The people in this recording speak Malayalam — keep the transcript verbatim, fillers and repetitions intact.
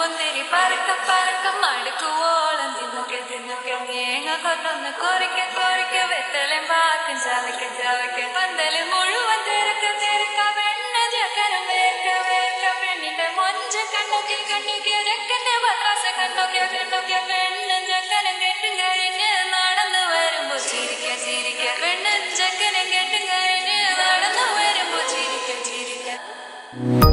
മുന്തിരി പറക്ക പറക്ക മടുക്കുവോളം തിന്നൊക്കെ തിന്നൊക്കെ തേങ്ങ കൊണ്ടൊന്ന് കൊറിക്ക കൊറിക്ക വെത്തലും പാക്കും ചവയ്ക്ക ചവയ്ക്ക പന്തല് മുഴുവൻ തിരക്ക തിരക്ക വെണ്ണ ചക്കരം വേർക്ക വേർക്ക പെണ്ണിന്റെ മൊഞ്ച കണ്ണൊക്കെ കണ്ണൊക്കെ രക്കന്റെ പത്രാസ കണ്ണൊക്കെ കണ്ണൊക്കെ പെണ്ണ ചക്കരം കെട്ടും കഴിഞ്ഞ് നടന്നു വരുമ്പോ ചിരിക്ക ചിരിക്ക പെണ്ണ ചക്കരം കെട്ടും കഴിഞ്ഞ് നടന്നു വരുമ്പോ ചിരിക്ക ചിരിക്ക